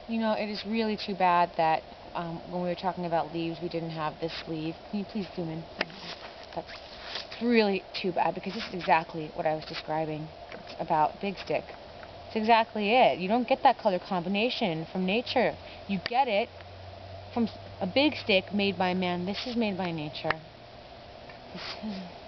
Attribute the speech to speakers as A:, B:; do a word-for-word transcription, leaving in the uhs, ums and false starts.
A: You know, it is really too bad that um, when we were talking about leaves, we didn't have this leaf. Can you please zoom in? That's really too bad, because this is exactly what I was describing about big stick. It's exactly it. You don't get that color combination from nature. You get it from a big stick made by man. This is made by nature. This is